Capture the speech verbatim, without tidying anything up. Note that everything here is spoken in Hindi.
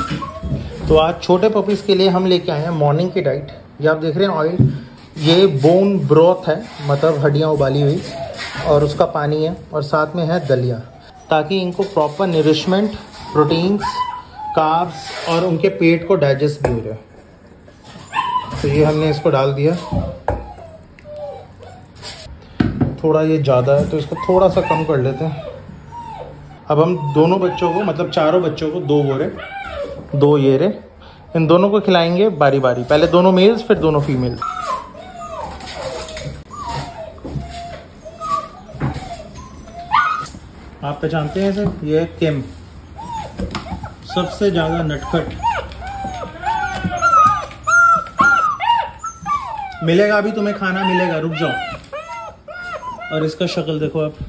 तो आज छोटे पपीज़ के लिए हम लेके आए हैं मॉर्निंग की डाइट। ये आप देख रहे हैं ऑयल, ये बोन ब्रोथ है, मतलब हड्डियाँ उबाली हुई, और उसका पानी है, और साथ में है दलिया, ताकि इनको प्रॉपर नरिशमेंट, प्रोटीन्स, कार्ब्स और उनके पेट को डाइजेस्ट भी हो जाए। तो ये हमने इसको डाल दिया। थोड़ा ये ज़्यादा है तो इसको थोड़ा सा कम कर लेते हैं। अब हम दोनों बच्चों को, मतलब चारों बच्चों को, दो गोरे दो येरे, इन दोनों को खिलाएंगे बारी बारी। पहले दोनों मेल्स, फिर दोनों फीमेल्स। आप पहचानते हैं इसे? ये है किम, सबसे ज़्यादा नटखट। मिलेगा अभी तुम्हें खाना मिलेगा, रुक जाओ। और इसका शक्ल देखो आप,